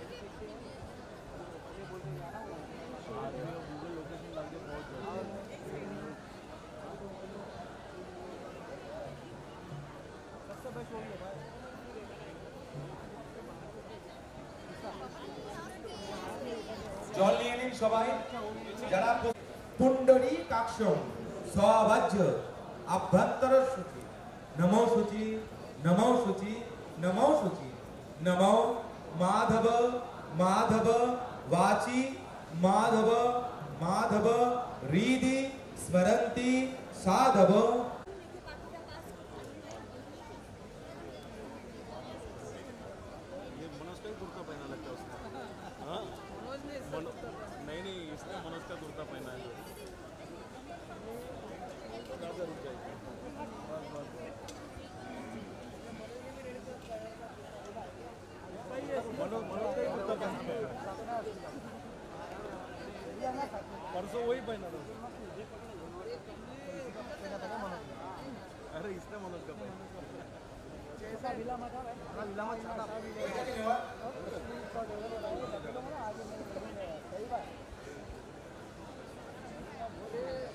Google location डाल के पहुँच जाओ। सबसे बेस्ट वही है भाई। জল নিয়ে নিন সবাই যারা পুণ্ডরী কাক্ষম স্ববাজ্য আভ্যন্তর সূচি নমো সূচি নমো সূচি নমো সূচি নমো মাধব মাধব वाची माधव माधव रीधि स्मरन्ति साधव। ये मनोज का ही कुर्ता पहना लगता है उसने। हाँ नहीं इसने मनोज का कुर्ता पहना है। मनोज का ही कुर्ता पहना है। परसों वही पहना था। अरे इसने मनोज का पहना। ऐसा विला मत है विला मत छोटा सही बात।